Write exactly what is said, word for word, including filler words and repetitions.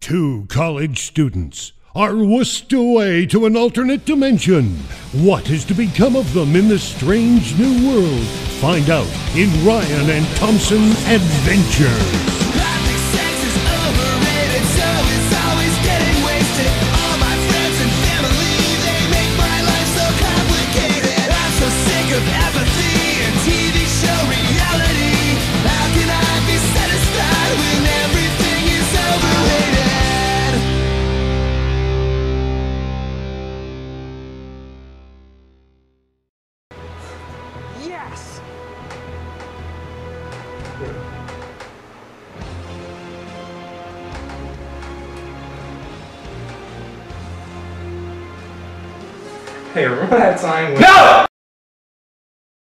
Two college students are whisked away to an alternate dimension. What is to become of them in this strange new world? Find out in Ryan and Thompson Adventures. Yes! Hey, remember that time when... No!